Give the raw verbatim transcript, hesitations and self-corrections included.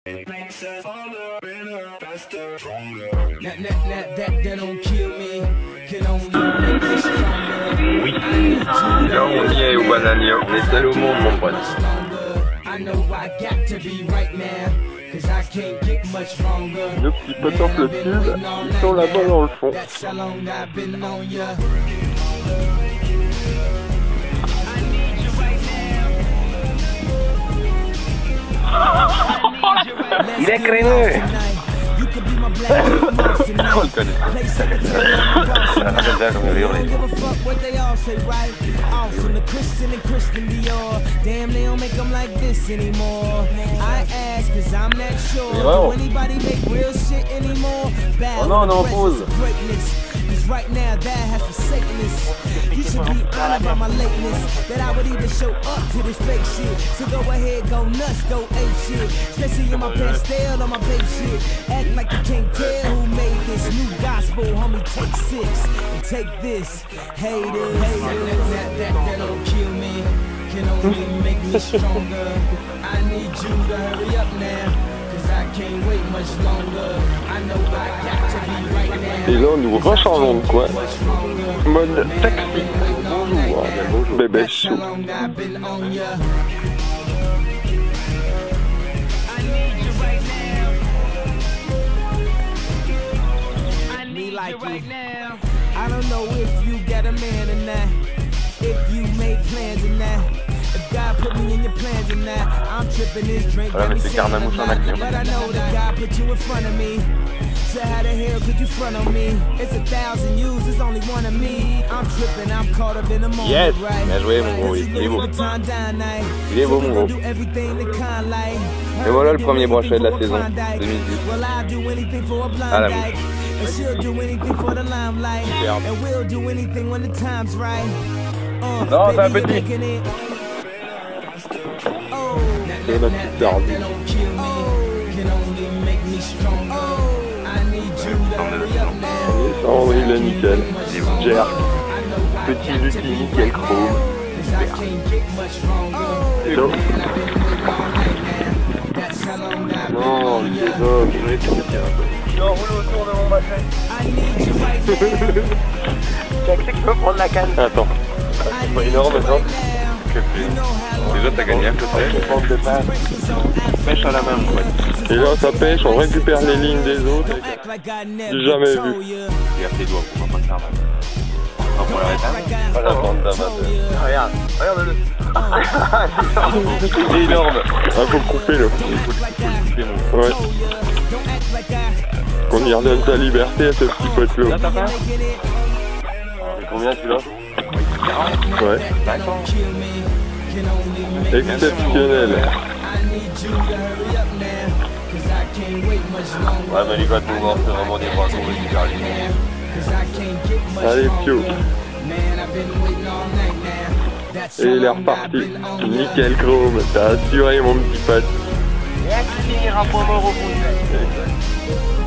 It makes us harder, better, faster, stronger. That, that, that, that, that don't kill me. Can only make me stronger. Oui, là on y est au bananier, on est seul au monde mon pote. I know I got to be right now, cause I can't get much stronger. Nos petits potes en flottule, ils sont là-bas dans le fond. That's how long I've been on ya. Il est crémeux. On le connaît. Oh non, on est en pause. Right now, that has forsaken us. You should be honored by my lateness, that I would even show up to this fake shit. So go ahead, go nuts, go ape shit. Especially in my pastel on my babe shit. Act like you can't tell who made this new gospel, homie. Take six and take this. Haters, haters, that, that, that don't kill me. Can only make me stronger. I need you to hurry up now. I can't wait much longer. I know I got to be right now. Et là nous rechangeons de quoi? Mode taxi. Bonjour, bonjour. Bébé chou. I don't know if you got a man or not, if you made plans or not. God put me in your plans and now I'm tripping this drink. Voilà, mais c'est Carnamouche en action. But I know that God put you in front of me. So how the hell could you front on me? It's a thousand yous, it's only one of me. I'm tripping, I'm caught up in the moment. Yes, right? bien joué mon gros, il est beau. Il est beau mon gros. Et voilà le premier brochet de la saison deux mille dix. À la bouche. Non, c'est un petit. C'est ma petite tarde. Oh oui, le nickel. Jerk. Petit outil nickel chrome. Hello. Non, le désordre. Je vais te dire un peu. Je roule autour de mon bassin. Tu peux prendre la canne. Attends. C'est pas énorme maintenant. Déjà t'as gagné un peu de pêche à la main mon pote. Et là ça pêche, on récupère les lignes des autres. J'ai jamais vu. Regarde tes doigts pour pas faire mal. On va l'arrêter. Pas la bande d'amateurs. Regarde, regarde-le. Il est énorme. Ah faut le couper là. Il faut le couper mon pote. Ouais. Qu'on y redonne sa liberté à ce petit pote là. Là t'as pas? C'est combien celui-là? Ouais. Exceptionnel. Ouais mais les gars de mouvement c'est vraiment des bras qu'on récupère les. Allez Pio. Et il est reparti. Nickel chrome, t'as assuré mon petit pote. Et à finir un point mort au bout.